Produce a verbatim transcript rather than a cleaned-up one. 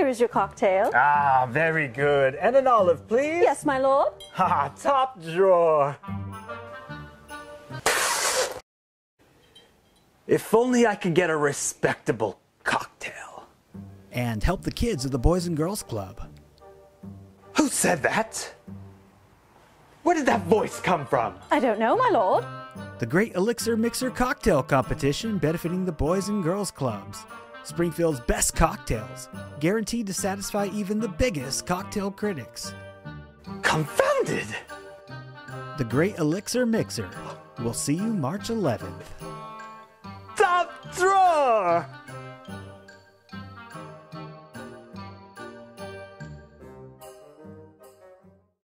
Here is your cocktail. Ah, very good. And an olive, please. Yes, my lord. Ha, top drawer. If only I could get a respectable cocktail. And help the kids of the Boys and Girls Club. Who said that? Where did that voice come from? I don't know, my lord. The Great Elixir Mixer Cocktail Competition benefiting the Boys and Girls Clubs. Springfield's best cocktails, guaranteed to satisfy even the biggest cocktail critics. Confounded! The Great Elixir Mixer. We'll see you March eleventh. Top drawer!